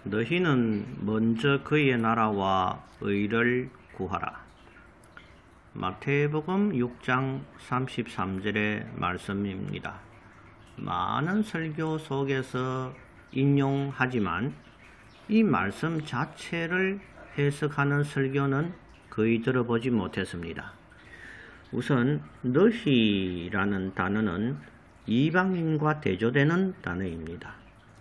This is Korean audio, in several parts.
너희는 먼저 그의 나라와 의를 구하라. 마태복음 6장 33절의 말씀입니다. 많은 설교 속에서 인용하지만 이 말씀 자체를 해석하는 설교는 거의 들어보지 못했습니다. 우선 너희라는 단어는 이방인과 대조되는 단어입니다.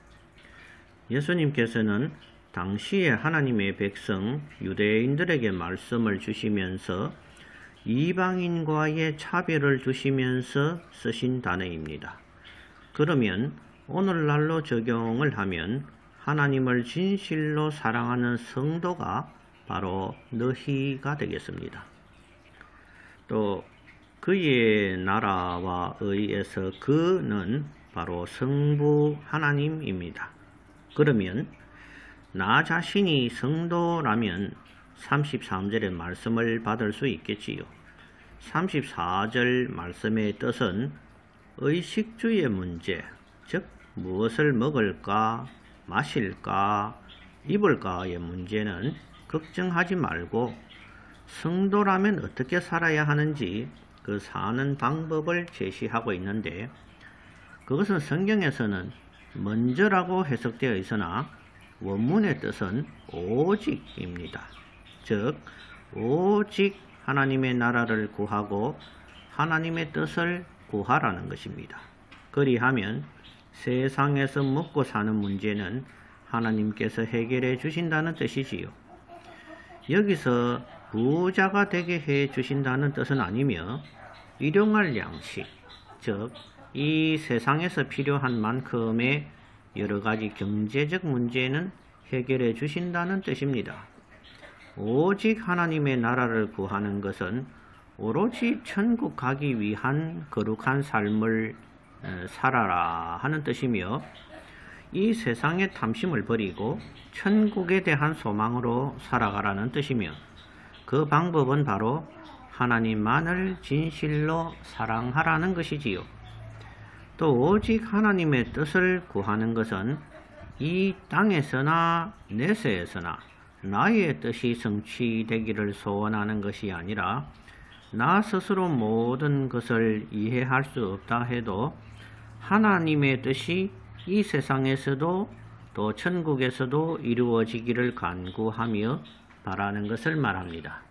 예수님께서는 당시에 하나님의 백성 유대인들에게 말씀을 주시면서 이방인과의 차별을 두시면서 쓰신 단어입니다. 그러면 오늘날로 적용을 하면 하나님을 진실로 사랑하는 성도가 바로 너희가 되겠습니다. 또 그의 나라와 의에서 그는 바로 성부 하나님입니다. 그러면 나 자신이 성도라면 33절의 말씀을 받을 수 있겠지요. 34절 말씀의 뜻은 의식주의 문제, 즉 무엇을 먹을까, 마실까, 입을까의 문제는 걱정하지 말고 성도라면 어떻게 살아야 하는지 그 사는 방법을 제시하고 있는데, 그것은 성경에서는 먼저라고 해석되어 있으나 원문의 뜻은 오직입니다. 즉 오직 하나님의 나라를 구하고 하나님의 뜻을 구하라는 것입니다. 그리하면 세상에서 먹고 사는 문제는 하나님께서 해결해 주신다는 뜻이지요. 여기서 부자가 되게 해 주신다는 뜻은 아니며 일용할 양식, 즉 이 세상에서 필요한 만큼의 여러가지 경제적 문제는 해결해 주신다는 뜻입니다. 오직 하나님의 나라를 구하는 것은 오로지 천국 가기 위한 거룩한 삶을 살아라 하는 뜻이며, 이 세상의 탐심을 버리고 천국에 대한 소망으로 살아가라는 뜻이며, 그 방법은 바로 하나님만을 진실로 사랑하라는 것이지요. 또 오직 하나님의 뜻을 구하는 것은 이 땅에서나 내세에서나 나의 뜻이 성취되기를 소원하는 것이 아니라, 나 스스로 모든 것을 이해할 수 없다 해도 하나님의 뜻이 이 세상에서도 또 천국에서도 이루어지기를 간구하며 바라는 것을 말합니다.